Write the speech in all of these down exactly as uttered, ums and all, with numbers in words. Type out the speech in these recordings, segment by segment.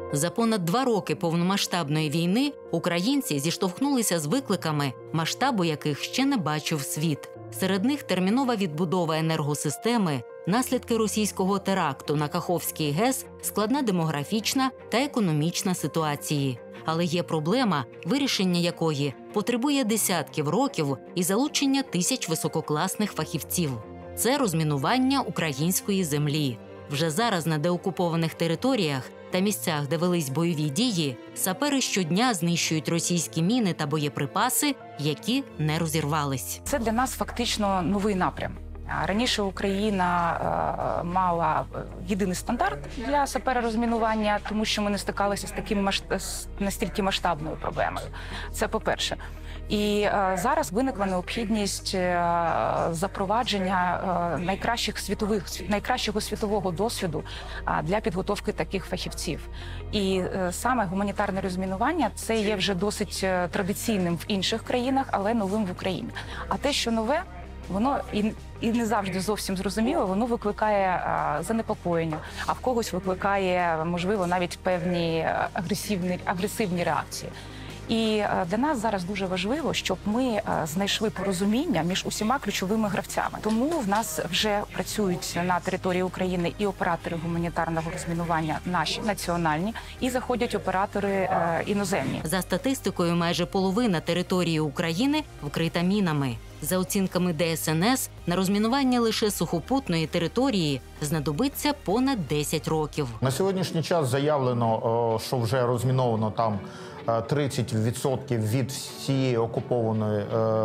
За понад два роки повномасштабної війни українці зіштовхнулися з викликами, масштабу яких ще не бачив світ. Серед них термінова відбудова енергосистеми, наслідки російського теракту на Каховський ГЕС, складна демографічна та економічна ситуації. Але є проблема, вирішення якої потребує десятків років і залучення тисяч висококласних фахівців. Це розмінування української землі. Вже зараз на деокупованих територіях та місцях, де велись бойові дії, сапери щодня знищують російські міни та боєприпаси, які не розірвались. Це для нас фактично новий напрям. Раніше Україна е, мала єдиний стандарт для саперорозмінування, тому що ми не стикалися з таким масштаб, настільки масштабною проблемою. Це по-перше. І е, зараз виникла необхідність е, запровадження е, найкращих світових, найкращого світового досвіду е, для підготовки таких фахівців. І е, саме гуманітарне розмінування – це є вже досить традиційним в інших країнах, але новим в Україні. А те, що нове, воно і, і не завжди зовсім зрозуміло, воно викликає а, занепокоєння, а в когось викликає, можливо, навіть певні агресивні, агресивні реакції. І а, для нас зараз дуже важливо, щоб ми а, знайшли порозуміння між усіма ключовими гравцями. Тому в нас вже працюють на території України і оператори гуманітарного розмінування наші, національні, і заходять оператори а, іноземні. За статистикою, майже половина території України вкрита мінами. За оцінками Де Ес Ен Ес, на розмінування лише сухопутної території знадобиться понад десять років. На сьогоднішній час заявлено, що вже розміновано там тридцять відсотків від всієї окупованої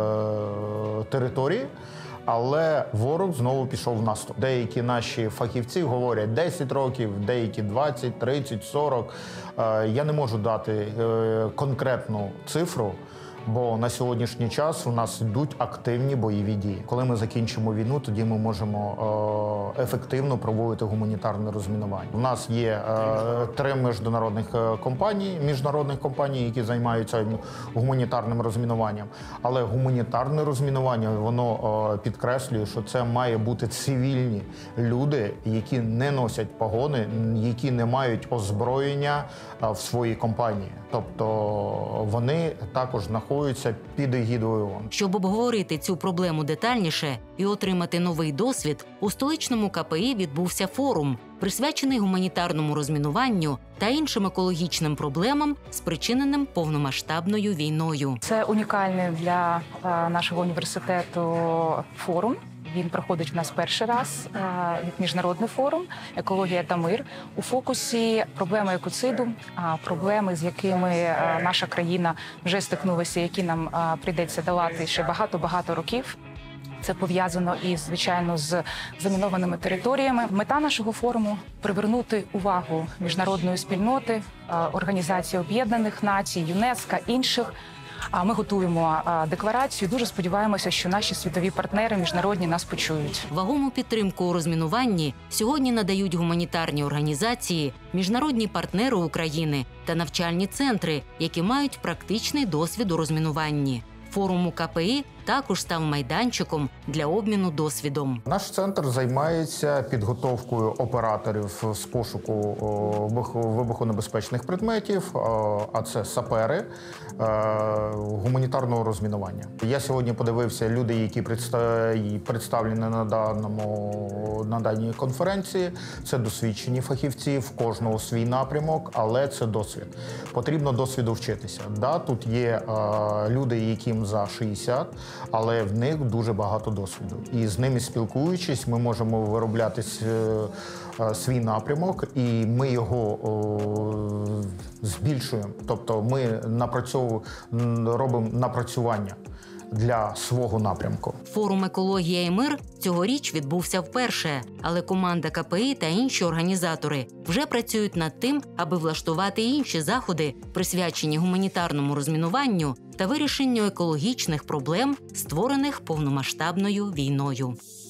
території, але ворог знову пішов в наступ. Деякі наші фахівці говорять десять років, деякі двадцять, тридцять, сорок. Я не можу дати конкретну цифру, бо на сьогоднішній час у нас йдуть активні бойові дії. Коли ми закінчимо війну, тоді ми можемо е, ефективно проводити гуманітарне розмінування. У нас є е, три міжнародних компанії, міжнародних компаній, які займаються гуманітарним розмінуванням. Але гуманітарне розмінування, воно е, підкреслює, що це має бути цивільні люди, які не носять погони, які не мають озброєння е, в своїй компанії. Тобто вони також знаходяться під егідою ООН. Щоб обговорити цю проблему детальніше і отримати новий досвід, у столичному Ка Пе І відбувся форум, присвячений гуманітарному розмінуванню та іншим екологічним проблемам, спричиненим повномасштабною війною. Це унікальний для нашого університету форум. Він проходить в нас перший раз, як міжнародний форум «Екологія та мир». У фокусі проблеми екоциду, проблеми, з якими наша країна вже стикнулася, які нам прийдеться долати ще багато-багато років. Це пов'язано і, звичайно, з замінованими територіями. Мета нашого форуму – привернути увагу міжнародної спільноти, Організації Об'єднаних Націй, ЮНЕСКО, інших. А ми готуємо декларацію. Дуже сподіваємося, що наші світові партнери міжнародні нас почують. Вагому підтримку у розмінуванні сьогодні надають гуманітарні організації, міжнародні партнери України та навчальні центри, які мають практичний досвід у розмінуванні. Форум у Ка Пе І також став майданчиком для обміну досвідом. Наш центр займається підготовкою операторів з пошуку вибухонебезпечних предметів, а це сапери, гуманітарного розмінування. Я сьогодні подивився люди, які представлені на даному на даній конференції. Це досвідчені фахівці, в кожного свій напрямок, але це досвід. Потрібно досвіду вчитися. Да, тут є люди, яким за шістдесят, але в них дуже багато досвіду. І з ними спілкуючись, ми можемо виробляти свій напрямок, і ми його збільшуємо. Тобто ми напрацьовуємо, робимо напрацювання для свого напрямку. Форум «Екологія і мир» цьогоріч відбувся вперше, але команда Ка Пе І та інші організатори вже працюють над тим, аби влаштувати інші заходи, присвячені гуманітарному розмінуванню та вирішенню екологічних проблем, створених повномасштабною війною.